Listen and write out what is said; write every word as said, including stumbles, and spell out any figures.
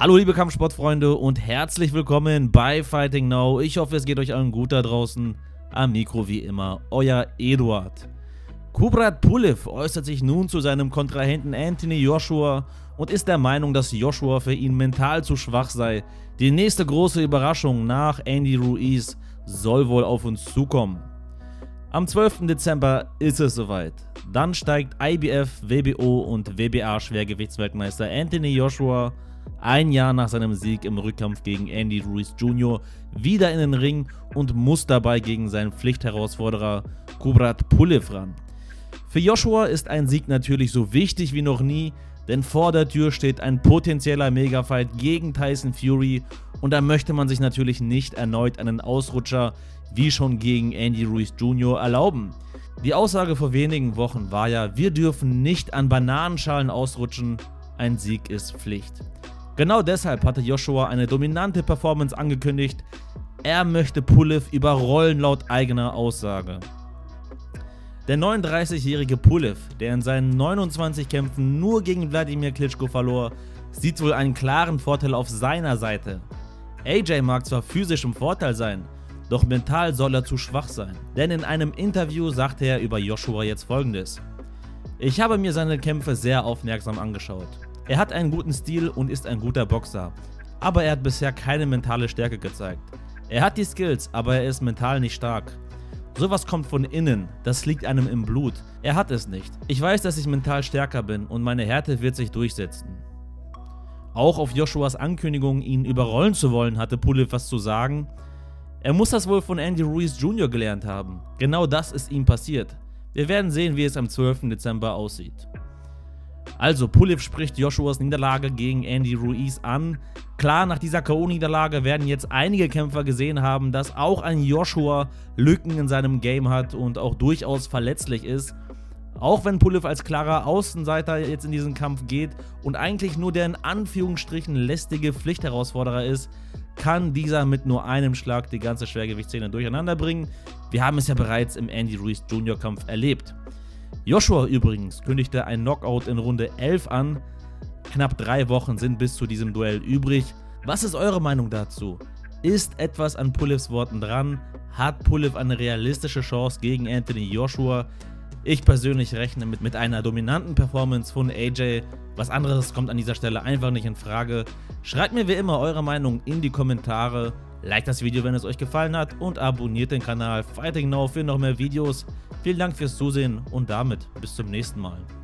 Hallo liebe Kampfsportfreunde und herzlich willkommen bei Fighting Now. Ich hoffe, es geht euch allen gut da draußen. Am Mikro wie immer, euer Eduard. Kubrat Pulev äußert sich nun zu seinem Kontrahenten Anthony Joshua und ist der Meinung, dass Joshua für ihn mental zu schwach sei. Die nächste große Überraschung nach Andy Ruiz soll wohl auf uns zukommen. Am zwölften Dezember ist es soweit. Dann steigt I B F, W B O und W B A-Schwergewichtsweltmeister Anthony Joshua ein Jahr nach seinem Sieg im Rückkampf gegen Andy Ruiz Junior wieder in den Ring und muss dabei gegen seinen Pflichtherausforderer Kubrat Pulev ran. Für Joshua ist ein Sieg natürlich so wichtig wie noch nie, denn vor der Tür steht ein potenzieller Megafight gegen Tyson Fury und da möchte man sich natürlich nicht erneut einen Ausrutscher wie schon gegen Andy Ruiz Junior erlauben. Die Aussage vor wenigen Wochen war ja, wir dürfen nicht an Bananenschalen ausrutschen, ein Sieg ist Pflicht. Genau deshalb hatte Joshua eine dominante Performance angekündigt, er möchte Pulev überrollen laut eigener Aussage. Der neununddreißigjährige Pulev, der in seinen neunundzwanzig Kämpfen nur gegen Wladimir Klitschko verlor, sieht wohl einen klaren Vorteil auf seiner Seite. A J mag zwar physisch im Vorteil sein, doch mental soll er zu schwach sein, denn in einem Interview sagte er über Joshua jetzt folgendes: Ich habe mir seine Kämpfe sehr aufmerksam angeschaut. Er hat einen guten Stil und ist ein guter Boxer, aber er hat bisher keine mentale Stärke gezeigt. Er hat die Skills, aber er ist mental nicht stark. Sowas kommt von innen, das liegt einem im Blut. Er hat es nicht. Ich weiß, dass ich mental stärker bin und meine Härte wird sich durchsetzen. Auch auf Joshuas Ankündigung, ihn überrollen zu wollen, hatte Pulev was zu sagen. Er muss das wohl von Andy Ruiz Junior gelernt haben. Genau das ist ihm passiert. Wir werden sehen, wie es am zwölften Dezember aussieht. Also, Pulev spricht Joshuas Niederlage gegen Andy Ruiz an. Klar, nach dieser K O-Niederlage werden jetzt einige Kämpfer gesehen haben, dass auch ein Joshua Lücken in seinem Game hat und auch durchaus verletzlich ist. Auch wenn Pulev als klarer Außenseiter jetzt in diesen Kampf geht und eigentlich nur der in Anführungsstrichen lästige Pflichtherausforderer ist, kann dieser mit nur einem Schlag die ganze Schwergewichtsszene durcheinander bringen. Wir haben es ja bereits im Andy Ruiz Junior Kampf erlebt. Joshua übrigens kündigte ein Knockout in Runde elf an. Knapp drei Wochen sind bis zu diesem Duell übrig. Was ist eure Meinung dazu? Ist etwas an Pulevs Worten dran? Hat Pulev eine realistische Chance gegen Anthony Joshua? Ich persönlich rechne mit, mit einer dominanten Performance von A J. Was anderes kommt an dieser Stelle einfach nicht in Frage. Schreibt mir wie immer eure Meinung in die Kommentare. Liked das Video, wenn es euch gefallen hat und abonniert den Kanal Fighting Now für noch mehr Videos. Vielen Dank fürs Zusehen und damit bis zum nächsten Mal.